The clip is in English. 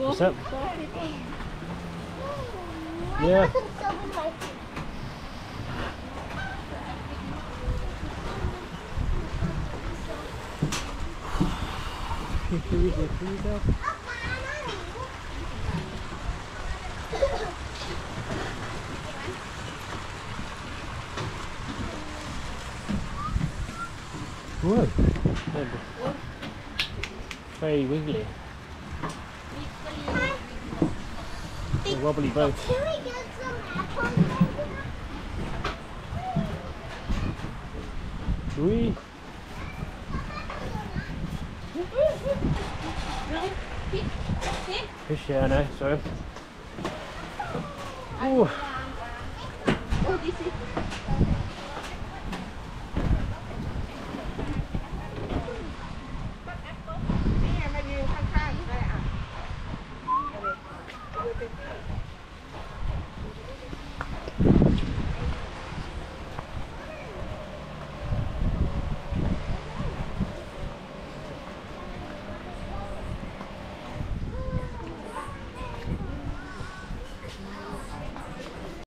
What's up? Yeah. Here we go. Whoa. Very wiggly. A wobbly boat. Can we get some apples? Oui. Fish, yeah, I know, sorry. Oh, this is